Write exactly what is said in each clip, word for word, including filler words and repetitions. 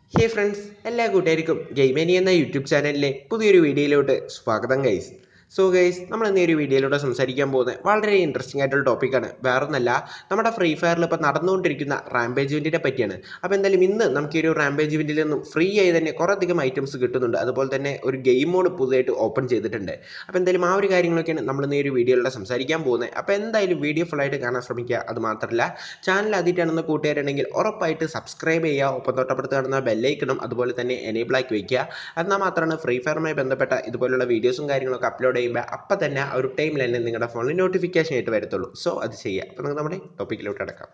Hey friends, എല്ലാ കൂട്ടുകാർക്കും Gamemania എന്ന യൂട്യൂബ് ചാനലിലെ പുതിയൊരു വീഡിയോയിലോട്ട് സ്വാഗതം ഗൈസ്. സോ ഗൈസ്, നമ്മൾ ഇന്ന് ഈ ഒരു വീഡിയോയിലൂടെ സംസാരിക്കാൻ പോകുന്നത് വളരെ ഇൻട്രസ്റ്റിംഗ് ആയിട്ടുള്ള ടോപ്പിക്കാണ്. വേറൊന്നല്ല, നമ്മുടെ ഫ്രീ ഫയറിൽ ഇപ്പോൾ നടന്നുകൊണ്ടിരിക്കുന്ന റാമ്പേജ് ഇവൻറ്റിനെ പറ്റിയാണ്. അപ്പോൾ എന്തായാലും ഇന്ന് നമുക്ക് ഈ ഒരു റാമ്പേജ് ഇവൻറ്റിൽ നിന്നും ഫ്രീ ആയി തന്നെ കുറേയധികം ഐറ്റംസ് കിട്ടുന്നുണ്ട്. അതുപോലെ തന്നെ ഒരു ഗെയിം മോഡ് പുതുതായിട്ട് ഓപ്പൺ ചെയ്തിട്ടുണ്ട്. അപ്പോൾ എന്തായാലും ആ ഒരു കാര്യങ്ങളൊക്കെയാണ് നമ്മൾ ഇന്ന് ഈ ഒരു വീഡിയോയിലൂടെ സംസാരിക്കാൻ പോകുന്നത്. അപ്പോൾ എന്തായാലും വീഡിയോ ഫുള്ളായിട്ട് കാണാൻ ശ്രമിക്കുക. അത് മാത്രമല്ല, ചാനൽ ആദ്യമായിട്ടാണെന്ന് കൂട്ടുകാരുണ്ടെങ്കിൽ ഉറപ്പായിട്ട് സബ്സ്ക്രൈബ് ചെയ്യുക. ഒപ്പം തൊട്ടപ്പുറത്ത് കാണുന്ന ബെല്ലൈക്കണം അതുപോലെ തന്നെ എനേബിൾ ആക്കി വയ്ക്കുക. എന്നാൽ മാത്രമാണ് ഫ്രീ ഫയറുമായി ബന്ധപ്പെട്ട ഇതുപോലുള്ള വീഡിയോസും കാര്യങ്ങളൊക്കെ അപ്ലോഡ് ചെയ്യുമ്പോൾ അപ്പം തന്നെ ആ ഒരു ടൈമിൽ തന്നെ നിങ്ങളുടെ ഫോണിൽ നോട്ടിഫിക്കേഷൻ ആയിട്ട് വരത്തുള്ളൂ. സോ അത് ചെയ്യുക. അപ്പോൾ നമുക്ക് നമ്മുടെ ടോപ്പിക്കിലോട്ട് അടക്കാം.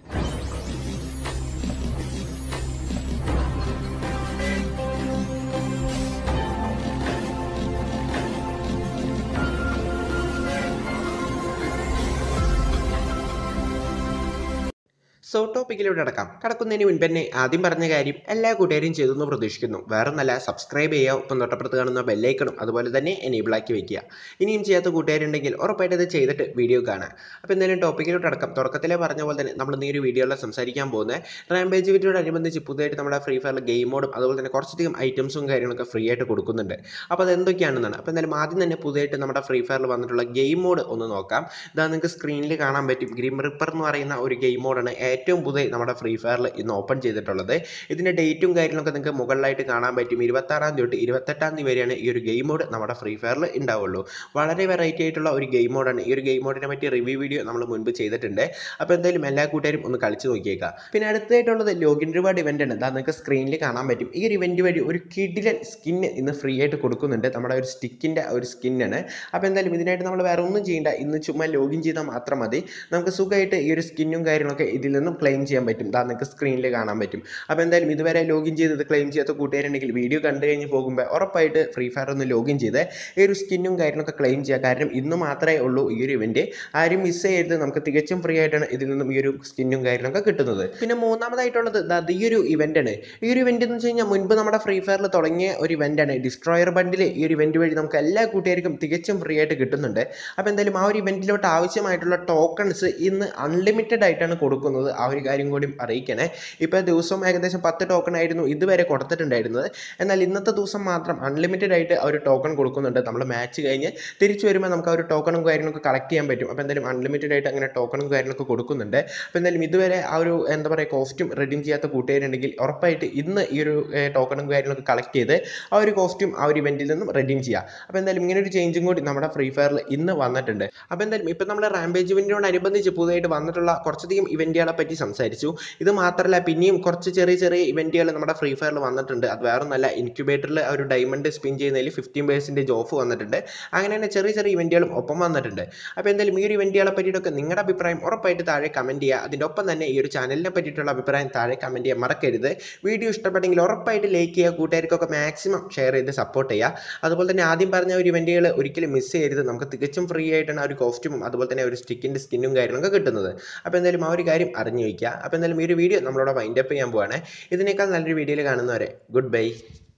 സോ ടോപ്പിക്കിലൂടെ അടക്കാം. കടക്കുന്നതിന് മുൻപ് തന്നെ ആദ്യം പറഞ്ഞ കാര്യം എല്ലാ കൂട്ടുകാരും ചെയ്തെന്ന് പ്രതീക്ഷിക്കുന്നു. വേറെ നല്ല സബ്സ്ക്രൈബ് ചെയ്യുക. ഒപ്പം തൊട്ടപ്പുറത്ത് കാണുന്ന ബെല്ലൈക്കണം അതുപോലെ തന്നെ എനേബിൾ ആക്കി വയ്ക്കുക. ഇനിയും ചെയ്യാത്ത കൂട്ടുകാരുണ്ടെങ്കിൽ ഉറപ്പായിട്ട് അത് ചെയ്തിട്ട് വീഡിയോ കാണാം. അപ്പോൾ എന്തായാലും ടോപ്പിക്കിലോട്ട് അടക്കാം. തുടക്കത്തിലെ പറഞ്ഞ പോലെ തന്നെ നമ്മൾ ഈ ഒരു വീഡിയോയിൽ സംസാരിക്കാൻ പോകുന്നത് റാമ്പേജ് ഇവന്റിനോടനുബന്ധിച്ച് പുതുതായിട്ട് നമ്മുടെ ഫ്രീ ഫയറിൽ ഗെയിം മോഡും അതുപോലെ തന്നെ കുറച്ചധികം ഐറ്റംസും കാര്യങ്ങളൊക്കെ ഫ്രീ ആയിട്ട് കൊടുക്കുന്നുണ്ട്. അപ്പോൾ അത് എന്തൊക്കെയാണെന്നാണ്. അപ്പോൾ എന്തായാലും ആദ്യം തന്നെ പുതുതായിട്ട് നമ്മുടെ ഫ്രീ ഫയറിൽ വന്നിട്ടുള്ള ഗെയിം മോഡ് ഒന്ന് നോക്കാം. ഇതാ നിങ്ങൾക്ക് സ്ക്രീനിൽ കാണാൻ പറ്റും. ഗ്രീം റിപ്പർ എന്ന് പറയുന്ന ഒരു ഗെയിം മോഡാണ് ഏറ്റവും പുതിയ നമ്മുടെ ഫ്രീ ഫയറിൽ ഇന്ന് ഓപ്പൺ ചെയ്തിട്ടുള്ളത്. ഇതിൻ്റെ ഡേറ്റും കാര്യങ്ങളൊക്കെ നിങ്ങൾക്ക് മുകളിലായിട്ട് കാണാൻ പറ്റും. ഇരുപത്താറാം തീയതി തൊട്ട് ഇരുപത്തെട്ടാം തീയതി വരെയാണ് ഈ ഒരു ഗെയിം മോഡ് നമ്മുടെ ഫ്രീ ഫയറിൽ ഉണ്ടാവുള്ളൂ. വളരെ വെറൈറ്റി ആയിട്ടുള്ള ഒരു ഗെയിം മോഡാണ്. ഈ ഒരു ഗെയിം മോഡിനെ പറ്റി റിവ്യൂ വീഡിയോ നമ്മൾ മുൻപ് ചെയ്തിട്ടുണ്ട്. അപ്പോൾ എന്തായാലും എല്ലാ കൂട്ടുകാരും ഒന്ന് കളിച്ച് നോക്കിയേക്കാം. പിന്നെ അടുത്തായിട്ടുള്ളത് ലോഗിൻ റിവാർഡ് ഇവൻ്റ് ആണ്. അതാ നിങ്ങൾക്ക് സ്ക്രീനിൽ കാണാൻ പറ്റും. ഈ ഒരു ഇവൻ്റ് വഴി ഒരു കിഡിലൻ സ്കിന്ന് ഇന്ന് ഫ്രീ ആയിട്ട് കൊടുക്കുന്നുണ്ട്. നമ്മുടെ ഒരു സ്റ്റിക്കിൻ്റെ ഒരു സ്കിന്നാണ്. അപ്പോൾ എന്തായാലും ഇതിനായിട്ട് നമ്മൾ വേറെ ഒന്നും ചെയ്യേണ്ട. ഇന്ന് ചുമ്മാ ലോഗിൻ ചെയ്താൽ മാത്രം മതി. നമുക്ക് സുഖമായിട്ട് ഈ ഒരു സ്കിന്നും കാര്യങ്ങളൊക്കെ ഇതിൽ നിന്നും ക്ലെയിം ചെയ്യാൻ പറ്റും. ഇതാ നിങ്ങൾക്ക് സ്ക്രീനിൽ കാണാൻ പറ്റും. അപ്പോൾ എന്തായാലും ഇതുവരെ ലോഗിൻ ചെയ്തത് ക്ലെയിം ചെയ്യാത്ത കൂട്ടുകാരുണ്ടെങ്കിൽ വീഡിയോ കണ്ടു കഴിഞ്ഞ് പോകുമ്പോൾ ഉറപ്പായിട്ട് ഫ്രീ ഫയർ ഒന്ന് ലോഗിൻ ചെയ്ത് ഈ ഒരു സ്കിന്നും കാര്യങ്ങളൊക്കെ ക്ലെയിം ചെയ്യുക. കാരണം ഇന്ന് മാത്രമേ ഉള്ളൂ ഈ ഒരു ഇവൻറ്റ്. ആരും മിസ് ചെയ്യരുത്. നമുക്ക് തികച്ചും ഫ്രീ ആയിട്ടാണ് ഇതിൽ നിന്നും ഈ ഒരു സ്കിന്നും കാര്യങ്ങളൊക്കെ കിട്ടുന്നത്. പിന്നെ മൂന്നാമതായിട്ടുള്ളത് ഈ ഒരു ഇവൻ്റാണ്. ഈ ഒരു ഇവൻ്റ് എന്ന് വെച്ച് കഴിഞ്ഞാൽ മുൻപ് നമ്മുടെ ഫ്രീ ഫയറിൽ തുടങ്ങിയ ഒരു ഇവൻ്റാണ്. ഡിസ്ട്രോയർ ബണ്ടിൽ ഈ ഒരു ഇവൻ്റ് വഴി നമുക്ക് എല്ലാ കൂട്ടുകാർക്കും തികച്ചും ഫ്രീ ആയിട്ട് കിട്ടുന്നുണ്ട്. അപ്പോൾ എന്തായാലും ആ ഒരു ഇവൻറ്റിലോട്ട് ആവശ്യമായിട്ടുള്ള ടോക്കൺസ് ഇന്ന് അൺലിമിറ്റഡ് ആയിട്ടാണ് കൊടുക്കുന്നത്. ആ ഒരു കാര്യം കൂടി അറിയിക്കണേ. ഇപ്പോൾ ദിവസം ഏകദേശം പത്ത് ടോക്കൺ ആയിരുന്നു ഇതുവരെ കൊടുത്തിട്ടുണ്ടായിരുന്നത്. എന്നാൽ ഇന്നത്തെ ദിവസം മാത്രം അൺലിമിറ്റഡ് ആയിട്ട് ആ ഒരു ടോക്കൺ കൊടുക്കുന്നുണ്ട്. നമ്മൾ മാച്ച് കഴിഞ്ഞ് തിരിച്ചു വരുമ്പോൾ നമുക്ക് ആ ഒരു ടോക്കണും കാര്യങ്ങളൊക്കെ കളക്ട് ചെയ്യാൻ പറ്റും. അപ്പോൾ എന്തായാലും അൺലിമിറ്റഡ് ആയിട്ട് അങ്ങനെ ടോക്കണും കാര്യങ്ങളൊക്കെ കൊടുക്കുന്നുണ്ട്. അപ്പോൾ എന്തായാലും ഇതുവരെ ആ ഒരു എന്താ പറയുക കോസ്റ്റ്യൂം റെഡീം ചെയ്യാത്ത കൂട്ടുകാരുണ്ടെങ്കിൽ ഉറപ്പായിട്ട് ഇന്ന് ഈ ഒരു ടോക്കണും കാര്യങ്ങളൊക്കെ കളക്ട് ചെയ്ത് ആ ഒരു കോസ്റ്റ്യൂം ആ ഒരു ഇവൻറ്റിൽ നിന്നും റെഡീം ചെയ്യുക. അപ്പോൾ എന്തായാലും ഇങ്ങനെ ഒരു ചേഞ്ചും കൂടി നമ്മുടെ ഫ്രീ ഫയറിൽ ഇന്ന് വന്നിട്ടുണ്ട്. അപ്പോൾ എന്തായാലും ഇപ്പോൾ നമ്മൾ റാമ്പേജ് ഇവൻറ്റിനോടനുബന്ധിച്ച് പുതുതായിട്ട് വന്നിട്ടുള്ള കുറച്ചധികം ഇവൻറ്റുകളെ പറ്റി സംസാരിച്ചു. ഇത് മാത്രമല്ല പിന്നെയും കുറച്ച് ചെറിയ ചെറിയ ഇവൻറ്റുകൾ നമ്മുടെ ഫ്രീ ഫയറിൽ വന്നിട്ടുണ്ട്. അത് വേറെ നല്ല ഇൻക്യുബേറ്ററിൽ ഒരു ഡയമണ്ട് സ്പിൻ ചെയ്യുന്നതിൽ ഫിഫ്റ്റീൻ പെർസെൻറ്റേജ് ഓഫ് വന്നിട്ടുണ്ട്. അങ്ങനെ തന്നെ ചെറിയ ചെറിയ ഇവൻറ്റുകളും ഒപ്പം വന്നിട്ടുണ്ട്. അപ്പോൾ എന്തായാലും ഈ ഒരു ഇവൻറ്റുകളെ പറ്റിയിട്ടൊക്കെ നിങ്ങളുടെ അഭിപ്രായം ഉറപ്പായിട്ട് താഴെ കമൻറ്റ് ചെയ്യുക. അതിൻ്റെ ഒപ്പം തന്നെ ഈ ഒരു ചാനലിനെ പറ്റിയിട്ടുള്ള അഭിപ്രായം താഴെ കമൻറ്റ് ചെയ്യാൻ മറക്കരുത്. വീഡിയോ ഇഷ്ടപ്പെട്ടെങ്കിൽ ഉറപ്പായിട്ട് ലൈക്ക് ചെയ്യുക. കൂട്ടുകാർക്കൊക്കെ മാക്സിമം ഷെയർ ചെയ്ത് സപ്പോർട്ട് ചെയ്യുക. അതുപോലെ തന്നെ ആദ്യം പറഞ്ഞ ഒരു ഇവൻറ്റുകൾ ഒരിക്കലും മിസ് ചെയ്യരുത്. നമുക്ക് തികച്ചും ഫ്രീ ആയിട്ടാണ് ആ ഒരു കോസ്റ്റ്യൂമും അതുപോലെ തന്നെ ഒരു സ്റ്റിക്കിൻ്റെ സ്കിന്നും കാര്യങ്ങളൊക്കെ കിട്ടുന്നത്. അപ്പോൾ എന്തായാലും ആ ഒരു കാര്യം അറിഞ്ഞു വയ്ക്കുക. അപ്പോൾ എന്തായാലും ഈ ഒരു വീഡിയോ നമ്മളോട് വൈൻഡ് അപ്പ് ചെയ്യാൻ പോവാണ്. ഇതിനേക്കാൾ നല്ലൊരു വീഡിയോയിൽ കാണുന്നവരെ good bye.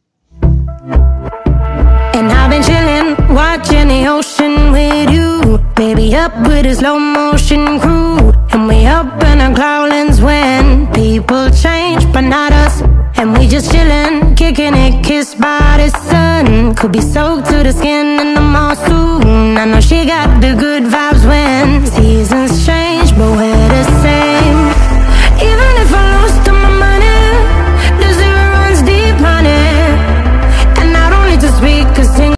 And I've been chillin', watching the ocean with you. Baby up with a slow motion crew. And we up in our clouds when people change, but not us. And we just chillin', kicking it, kissed by the sun. Could be soaked to the skin in the mall soon. I know she got the good vibes when seasons change, but when